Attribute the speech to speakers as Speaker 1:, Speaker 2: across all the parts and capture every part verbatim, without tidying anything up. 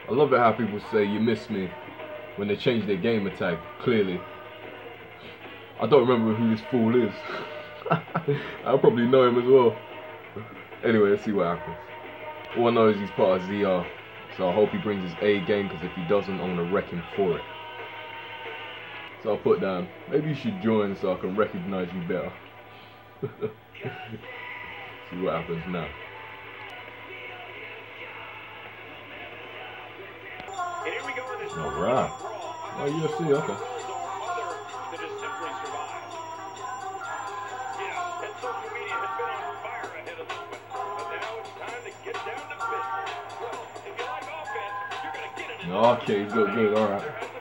Speaker 1: I love it how people say you miss me when they change their gamer tag, clearly. I don't remember who this fool is. I'll probably know him as well. Anyway, let's see what happens. All I know is he's part of Z R, so I hope he brings his A game, because if he doesn't, I'm going to wreck him for it. So I'll put down, maybe you should join so I can recognize you better. See what happens now. Alright. Oh, U F C, okay. Okay, good, good, alright.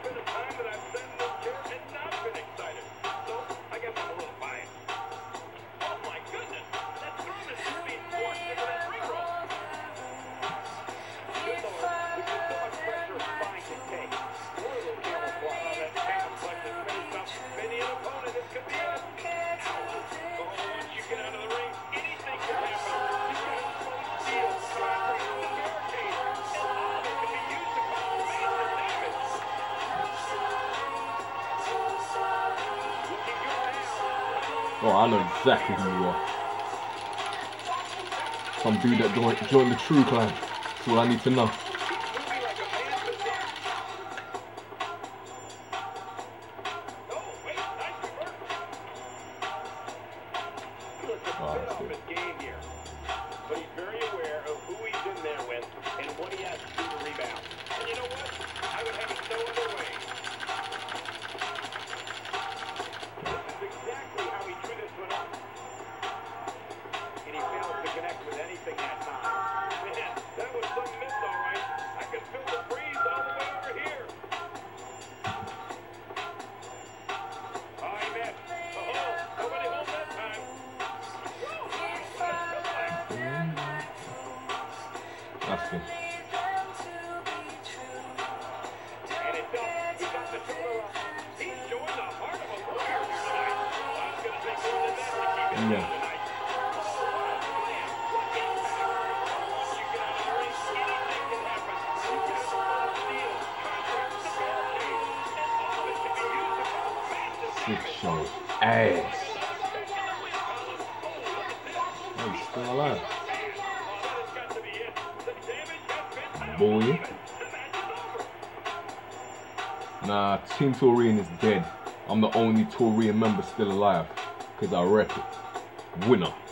Speaker 1: Oh, I know exactly who you are. Some dude that joined, joined the True Clan. That's all I need to know. Oh, that's good. But he's very aware of who he's in there with and what he has to do to rebound. And you know what? I would have it no other way. This is exactly how he drew this one up. And he failed to connect with anything that time. Man, that was some miss, all right. I could feel the breeze all the way over here. Oh, he missed. Oh, nobody hold that time. That's good. Yeah. Six shot ass. Oh, he's still alive. Boy. Nah, Team Taurian is dead. I'm the only Taurian member still alive. Because I wreck it. Winner.